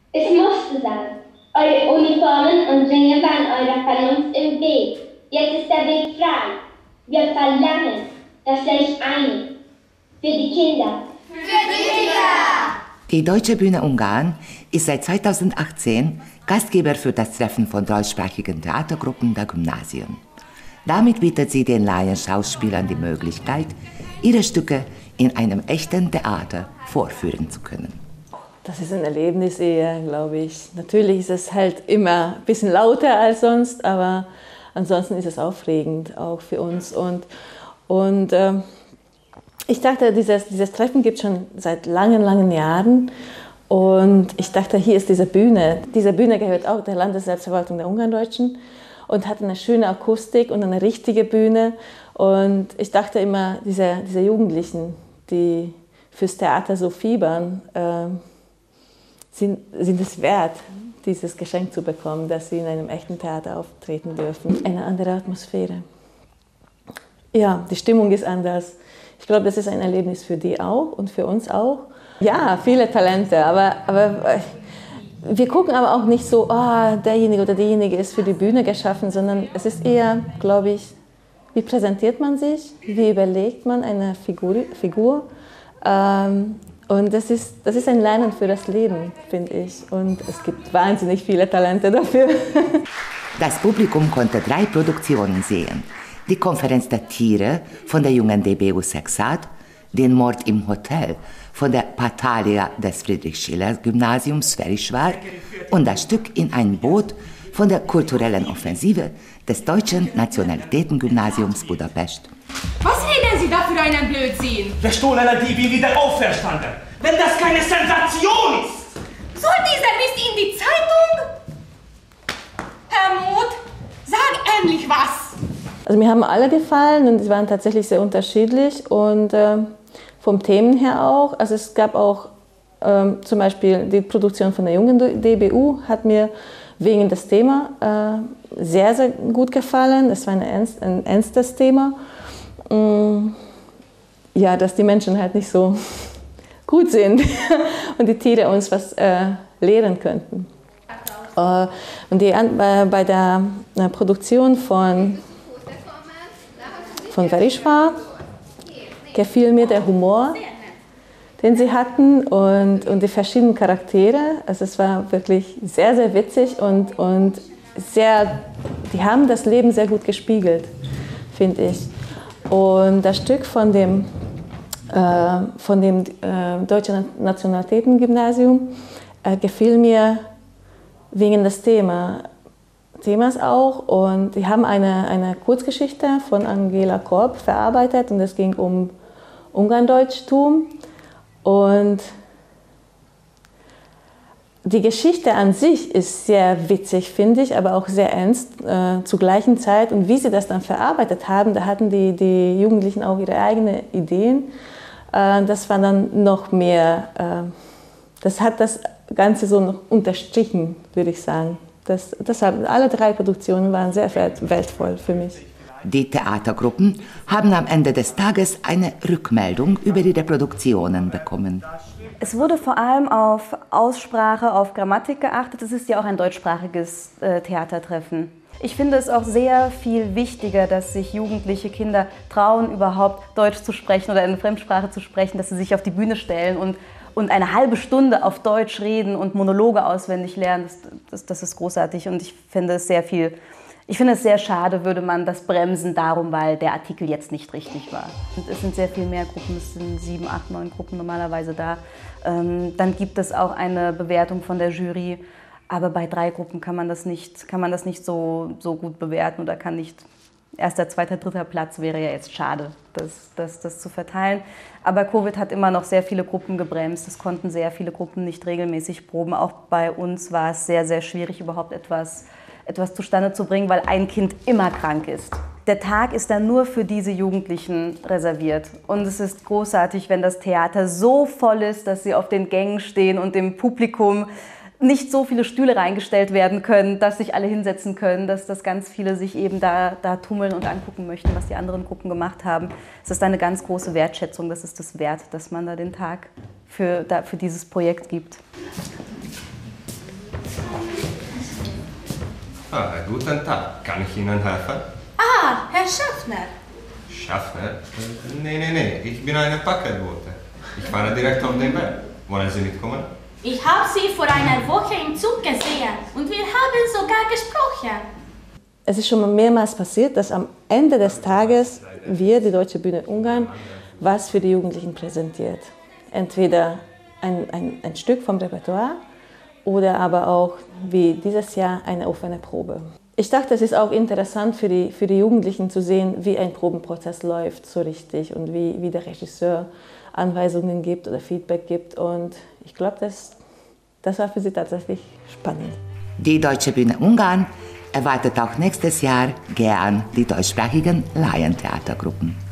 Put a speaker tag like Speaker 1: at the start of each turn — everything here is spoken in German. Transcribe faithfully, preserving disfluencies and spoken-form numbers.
Speaker 1: Es musste sein. Eure Uniformen und Ringe waren eurer Vernunft im Weg. Jetzt ist der Weg frei. Wir verlangen, dass ihr euch einigt. Für die Kinder.
Speaker 2: Für die Kinder!
Speaker 3: Die Deutsche Bühne Ungarn ist seit zweitausendachtzehn Gastgeber für das Treffen von deutschsprachigen Theatergruppen der Gymnasien. Damit bietet sie den Laienschauspielern die Möglichkeit, ihre Stücke in einem echten Theater vorführen zu können.
Speaker 4: Das ist ein Erlebnis eher, glaube ich. Natürlich ist es halt immer ein bisschen lauter als sonst, aber ansonsten ist es aufregend, auch für uns. Und, und ähm, ich dachte, dieses, dieses Treffen gibt es schon seit langen, langen Jahren. Und ich dachte, hier ist diese Bühne. Diese Bühne gehört auch der Landesselbstverwaltung der Ungarndeutschen und hat eine schöne Akustik und eine richtige Bühne. Und ich dachte immer, diese, diese Jugendlichen, die fürs Theater so fiebern, äh, sind, sind es wert, dieses Geschenk zu bekommen, dass sie in einem echten Theater auftreten dürfen. Eine andere Atmosphäre. Ja, die Stimmung ist anders. Ich glaube, das ist ein Erlebnis für die auch und für uns auch. Ja, viele Talente, aber, aber wir gucken aber auch nicht so, oh, derjenige oder diejenige ist für die Bühne geschaffen, sondern es ist eher, glaube ich, wie präsentiert man sich, wie überlegt man eine Figur, Figur ähm, und das ist, das ist ein Lernen für das Leben, finde ich. Und es gibt wahnsinnig viele Talente dafür.
Speaker 3: Das Publikum konnte drei Produktionen sehen. Die Konferenz der Tiere von der jungen D B U Sexad, den Mord im Hotel von der Patalia des Friedrich-Schiller-Gymnasiums Verischwar und das Stück In ein Boot von der kulturellen Offensive des Deutschen Nationalitätengymnasiums Budapest.
Speaker 2: Was reden Sie da für einen Blödsinn?
Speaker 5: Gestohlener Dieb wieder auferstanden. Wenn das keine Sensation ist!
Speaker 2: Soll dieser Mist in die Zeitung? Herr Muth, sag endlich was!
Speaker 4: Also mir haben alle gefallen und sie waren tatsächlich sehr unterschiedlich und äh, vom Themen her auch. Also es gab auch ähm, zum Beispiel die Produktion von der jungen D B U hat mir wegen des Themas äh, sehr, sehr gut gefallen. Es war ein, ernst, ein ernstes Thema. Ähm, ja, dass die Menschen halt nicht so gut sind und die Tiere uns was äh, lehren könnten. Äh, und die, äh, bei der äh, Produktion von von Verischwar gefiel mir der Humor, den sie hatten und, und die verschiedenen Charaktere. Also es war wirklich sehr, sehr witzig und, und sehr, die haben das Leben sehr gut gespiegelt, finde ich. Und das Stück von dem, äh, von dem äh, Deutschen Nationalitätengymnasium äh, gefiel mir wegen des Themas. Themas auch und die haben eine, eine Kurzgeschichte von Angela Korb verarbeitet und es ging um Ungarndeutschtum und die Geschichte an sich ist sehr witzig, finde ich, aber auch sehr ernst äh, zur gleichen Zeit und wie sie das dann verarbeitet haben, da hatten die, die Jugendlichen auch ihre eigenen Ideen, äh, das war dann noch mehr, äh, das hat das Ganze so noch unterstrichen, würde ich sagen. Das, deshalb, alle drei Produktionen waren sehr wertvoll für mich.
Speaker 3: Die Theatergruppen haben am Ende des Tages eine Rückmeldung über die Reproduktionen bekommen.
Speaker 6: Es wurde vor allem auf Aussprache, auf Grammatik geachtet. Es ist ja auch ein deutschsprachiges äh, Theatertreffen. Ich finde es auch sehr viel wichtiger, dass sich jugendliche Kinder trauen, überhaupt Deutsch zu sprechen oder eine Fremdsprache zu sprechen, dass sie sich auf die Bühne stellen und Und eine halbe Stunde auf Deutsch reden und Monologe auswendig lernen, das, das, das ist großartig. Und ich finde es sehr viel, ich finde es sehr schade, würde man das bremsen darum, weil der Artikel jetzt nicht richtig war. Und es sind sehr viel mehr Gruppen, es sind sieben, acht, neun Gruppen normalerweise da. Ähm, dann gibt es auch eine Bewertung von der Jury, aber bei drei Gruppen kann man das nicht, kann man das nicht so, so gut bewerten oder kann nicht. Erster, zweiter, dritter Platz wäre ja jetzt schade, das, das, das zu verteilen. Aber Covid hat immer noch sehr viele Gruppen gebremst. Es konnten sehr viele Gruppen nicht regelmäßig proben. Auch bei uns war es sehr, sehr schwierig, überhaupt etwas, etwas zustande zu bringen, weil ein Kind immer krank ist. Der Tag ist dann nur für diese Jugendlichen reserviert. Und es ist großartig, wenn das Theater so voll ist, dass sie auf den Gängen stehen und dem Publikum nicht so viele Stühle reingestellt werden können, dass sich alle hinsetzen können, dass, dass ganz viele sich eben da, da tummeln und angucken möchten, was die anderen Gruppen gemacht haben. Es ist eine ganz große Wertschätzung, das ist das wert, dass man da den Tag für, da, für dieses Projekt gibt.
Speaker 7: Ah, guten Tag. Kann ich Ihnen helfen?
Speaker 2: Ah, Herr Schaffner.
Speaker 7: Schaffner? Äh, nee, nee, nee. Ich bin eine Paketbote. Ich fahre direkt auf den Berg. Wollen Sie mitkommen?
Speaker 2: Ich habe Sie vor einer Woche im Zug gesehen und wir haben sogar gesprochen.
Speaker 4: Es ist schon mehrmals passiert, dass am Ende des Tages wir, die Deutsche Bühne Ungarn, was für die Jugendlichen präsentiert. Entweder ein, ein, ein Stück vom Repertoire oder aber auch, wie dieses Jahr, eine offene Probe. Ich dachte, es ist auch interessant für die, für die Jugendlichen zu sehen, wie ein Probenprozess läuft so richtig und wie, wie der Regisseur Anweisungen gibt oder Feedback gibt. Und ich glaube, das, das war für sie tatsächlich spannend.
Speaker 3: Die Deutsche Bühne Ungarn erwartet auch nächstes Jahr gern die deutschsprachigen Laientheatergruppen.